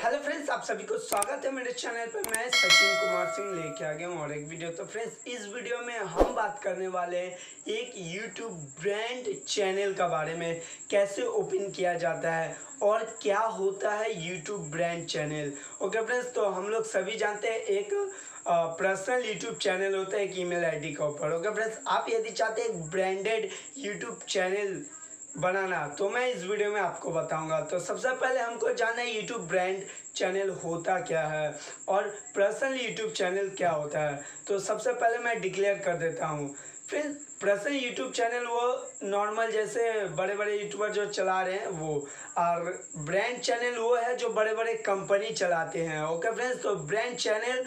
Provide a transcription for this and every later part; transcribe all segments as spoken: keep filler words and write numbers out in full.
Hello friends, आप सभी को स्वागत है मेरे चैनल पर। मैं सचिन कुमार सिंह लेके आ गया हूँ और एक वीडियो। तो फ्रेंड्स, इस वीडियो में हम बात करने वाले हैं एक यूट्यूब ब्रांड चैनल का बारे में, कैसे ओपन किया जाता है और क्या होता है YouTube brand channel. Okay friends, तो हम लोग सभी जानते हैं एक पर्सनल यूट्यूब चैनल होता है एक ईमेल आईडी के ऊपर। ओके फ्रेंड्स, आप यदि चाहते हैं एक ब्रांडेड यूट्यूब चैनल बनाना तो मैं इस वीडियो में आपको बताऊंगा। तो सबसे पहले हमको जानना है यूट्यूब ब्रांड चैनल होता क्या है और पर्सनल यूट्यूब चैनल क्या होता है। तो सबसे पहले मैं डिक्लेयर कर देता हूँ। फिर पर्सनल यूट्यूब चैनल वो नॉर्मल जैसे बड़े बड़े यूट्यूबर जो चला रहे हैं वो, और ब्रांड चैनल वो है जो बड़े बड़े कंपनी चलाते हैं। ओके फ्रेंड्स, तो ब्रांड चैनल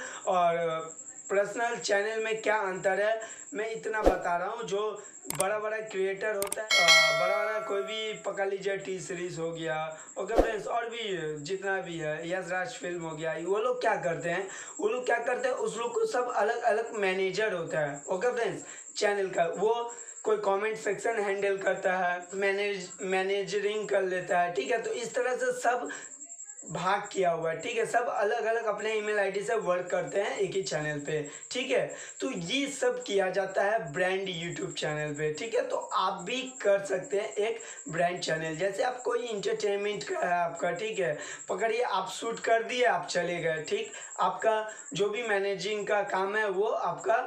और पर्सनल चैनल में क्या अंतर है मैं इतना बता रहा हूँ। जो बड़ा बड़ा क्रिएटर होता है, बड़ा बड़ा कोई भी पकड़ लीजिए, टी सीरीज हो गया, ओके फ्रेंड्स, और भी जितना भी है, यश राज फिल्म हो गया, वो लोग क्या करते हैं वो लोग क्या करते हैं उस लोग को सब अलग अलग मैनेजर होता है। ओके फ्रेंड्स, चैनल का वो कोई कमेंट सेक्शन हैंडल करता है, मैनेज मैनेजरिंग कर लेता है, ठीक है। तो इस तरह से सब भाग किया हुआ है, ठीक है। सब अलग अलग अपने ईमेल आईडी से वर्क करते हैं एक ही चैनल पे, ठीक है। तो ये सब किया जाता है ब्रांड यूट्यूब चैनल पे, ठीक है। तो आप भी कर सकते हैं एक ब्रांड चैनल। जैसे आप कोई इंटरटेनमेंट का है आपका, ठीक है, पकड़िए आप शूट कर दिए, आप चले गए, ठीक। आपका जो भी मैनेजिंग का काम है वो आपका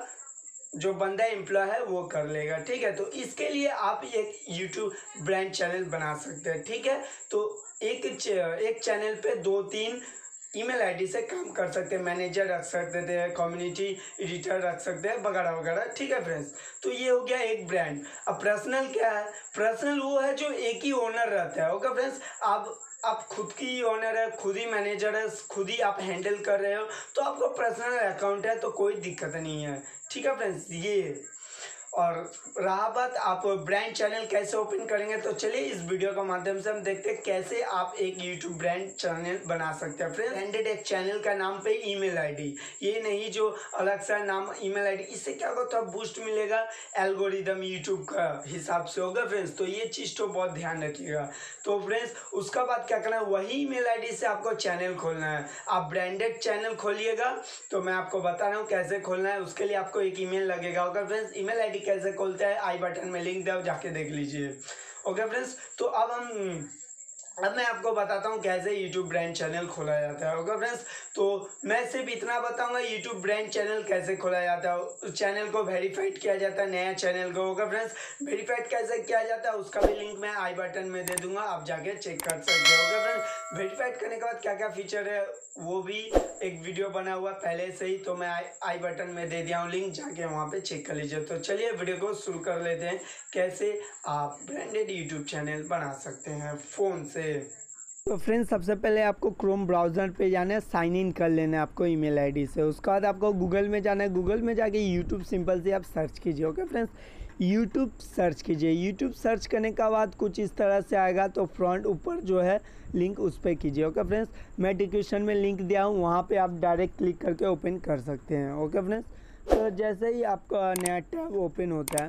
जो बंदा एम्प्लॉय है वो कर लेगा, ठीक है। तो इसके लिए आप एक यूट्यूब ब्रांड चैनल बना सकते हैं, ठीक है। तो एक एक चैनल पे दो तीन ईमेल आईडी से काम कर सकते हैं, मैनेजर रख सकते थे, कम्युनिटी एडिटर रख सकते हैं, वगैरह वगैरह, ठीक है फ्रेंड्स। तो ये हो गया एक ब्रांड। अब पर्सनल क्या है? पर्सनल वो है जो एक ही ओनर रहता है। ओके फ्रेंड्स, आप आप खुद की ओनर है, खुद ही मैनेजर है, खुद ही आप हैंडल कर रहे हो, तो आपको पर्सनल अकाउंट है तो कोई दिक्कत नहीं है, ठीक है फ्रेंड्स। ये और रहा बात आप ब्रांड चैनल कैसे ओपन करेंगे, तो चलिए इस वीडियो के माध्यम से हम देखते हैं कैसे आप एक यूट्यूब ब्रांड चैनल बना सकते हैं। फ्रेंड्स, ब्रांडेड एक चैनल का नाम पे ईमेल आईडी, ये नहीं जो अलग सा नाम ईमेल आईडी, इससे क्या होगा, तो बूस्ट मिलेगा एल्गोरिदम यूट्यूब का हिसाब से, होगा फ्रेंड्स। तो ये चीज़ तो बहुत ध्यान रखिएगा। तो फ्रेंड्स, उसका बाद क्या करना है, वही ईमेल आईडी से आपको चैनल खोलना है। आप ब्रांडेड चैनल खोलिएगा तो मैं आपको बता रहा हूँ कैसे खोलना है। उसके लिए आपको एक ईमेल लगेगा। होगा फ्रेंड्स, ईमेल आईडी कैसे खोलते हैं आई बटन में लिंक दे, जाके देख लीजिए। ओके फ्रेंड्स, तो अब हम अब मैं आपको बताता हूँ कैसे यूट्यूब ब्रांड चैनल खोला जाता है। ओके फ्रेंड्स, तो मैं सिर्फ इतना बताऊंगा यूट्यूब ब्रांड चैनल कैसे खोला जाता है। उस चैनल को वेरीफाइड किया जाता है, नया चैनल को। ओके फ्रेंड्स, वेरीफाइड कैसे किया जाता है उसका भी लिंक मैं आई बटन में दे दूंगा, आप जाके चेक कर सकते हो। ओके फ्रेंड्स, वेरीफाइड करने के बाद क्या क्या फीचर है वो भी एक वीडियो बना हुआ पहले से ही, तो मैं आई आई बटन में दे दिया हूँ लिंक, जाके वहाँ पे चेक कर लीजिए। तो चलिए वीडियो को शुरू कर लेते हैं, कैसे आप ब्रांडेड यूट्यूब चैनल बना सकते हैं फ़ोन से। तो फ्रेंड्स, सबसे पहले आपको क्रोम ब्राउज़र पे जाना है, साइन इन कर लेना है आपको ईमेल आईडी से। उसके बाद आपको गूगल में जाना है, गूगल में जाके यूट्यूब सिंपल से आप सर्च कीजिए। ओके फ्रेंड्स, यूट्यूब सर्च कीजिए। यूट्यूब सर्च करने के बाद कुछ इस तरह से आएगा, तो फ्रंट ऊपर जो है लिंक उस पर कीजिए। ओके फ्रेंड्स, मैं डिस्क्रिप्शन में लिंक दिया हूँ, वहाँ पे आप डायरेक्ट क्लिक करके ओपन कर सकते हैं। ओके फ्रेंड्स, तो जैसे ही आपका नया टैब ओपन होता है,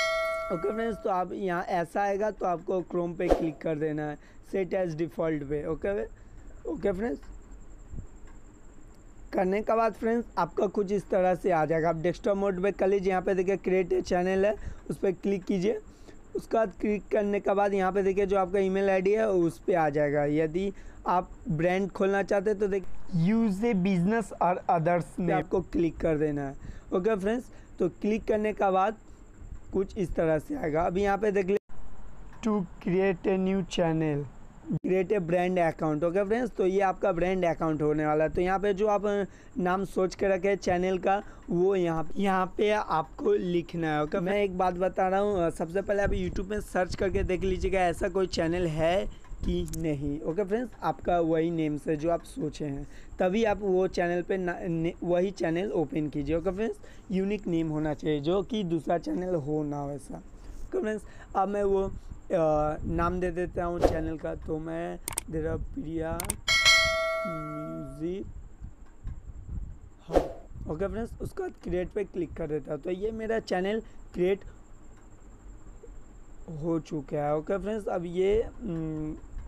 ओके फ्रेंड्स, तो आप यहाँ ऐसा आएगा तो आपको क्रोम पे क्लिक कर देना है, सेट एज डिफ़ॉल्ट पे। ओके ओके फ्रेंड्स, करने के बाद फ्रेंड्स आपका कुछ इस तरह से आ जाएगा। आप डेस्कटॉप मोड पे कर लीजिए, यहाँ पे देखिए क्रिएट ए चैनल है, उस पर क्लिक कीजिए। उसके बाद क्लिक करने के बाद यहाँ पे देखिए जो आपका ईमेल आईडी है उस पर आ जाएगा। यदि आप ब्रांड खोलना चाहते हैं तो देखिए यूज ए बिजनेस और अदर्स में आपको क्लिक कर देना है। ओके फ्रेंड्स, तो क्लिक करने के बाद कुछ इस तरह से आएगा। अभी यहाँ पे देख ले, to create a new channel, create a brand account. Okay friends, तो ये आपका ब्रांड अकाउंट होने वाला है। तो यहाँ पे जो आप नाम सोच के रखे चैनल का वो यहाँ यहाँ पे आपको लिखना है। ओके, मैं एक बात बता रहा हूँ, सबसे पहले आप यूट्यूब में सर्च करके देख लीजिएगा ऐसा कोई चैनल है कि नहीं। ओके फ्रेंड्स, आपका वही नेम से जो आप सोचे हैं, तभी आप वो चैनल पे वही चैनल ओपन कीजिए। ओके फ्रेंड्स, यूनिक नेम होना चाहिए जो कि दूसरा चैनल हो ना वैसा। ओके फ्रेंड्स, अब मैं वो आ, नाम दे देता हूँ चैनल का, तो मैं दे रहा प्रिया म्यूजिक। हाँ, ओके फ्रेंड्स, उसका क्रिएट पे क्लिक कर देता हूँ, तो ये मेरा चैनल क्रिएट हो चुका है। ओके फ्रेंड्स, अब ये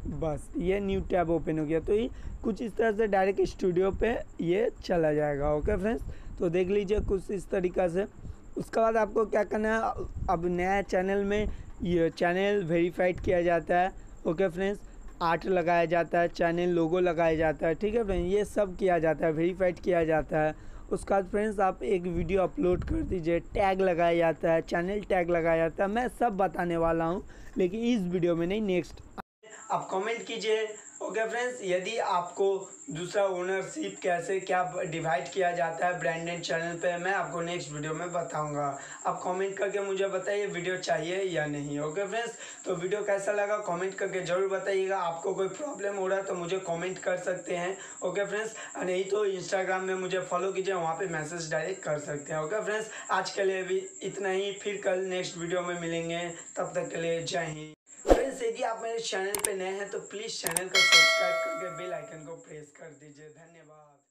बस ये न्यू टैब ओपन हो गया। तो ये कुछ इस तरह से डायरेक्ट स्टूडियो पे ये चला जाएगा। ओके फ्रेंड्स, तो देख लीजिए कुछ इस तरीक़ा से। उसके बाद आपको क्या करना है, अब नया चैनल में ये चैनल वेरीफाइड किया जाता है। ओके फ्रेंड्स, आर्ट लगाया जाता है, चैनल लोगो लगाया जाता है। ठीक है फ्रेंड्स, ये सब किया जाता है, वेरीफाइड किया जाता है। उसके बाद फ्रेंड्स आप एक वीडियो अपलोड कर दीजिए, टैग लगाया जाता है, चैनल टैग लगाया जाता है। मैं सब बताने वाला हूँ, लेकिन इस वीडियो में नहीं, नेक्स्ट आप कमेंट कीजिए। ओके फ्रेंड्स, यदि आपको दूसरा ओनरशिप कैसे क्या डिवाइड किया जाता है ब्रांडेड चैनल पे, मैं आपको नेक्स्ट वीडियो में बताऊंगा। आप कमेंट करके मुझे बताइए वीडियो चाहिए या नहीं। ओके फ्रेंड्स, तो वीडियो कैसा लगा कमेंट करके ज़रूर बताइएगा। आपको कोई प्रॉब्लम हो रहा है तो मुझे कमेंट कर सकते हैं। ओके फ्रेंड्स, नहीं तो इंस्टाग्राम में मुझे फॉलो कीजिए, वहाँ पर मैसेज डायरेक्ट कर सकते हैं। ओके फ्रेंड्स, आज के लिए भी इतना ही, फिर कल नेक्स्ट वीडियो में मिलेंगे। तब तक के लिए जय हिंद। फ्रेंड्स, यदि आप मेरे चैनल पे नए हैं तो प्लीज़ चैनल को सब्सक्राइब करके बेल आइकन को प्रेस कर दीजिए। धन्यवाद।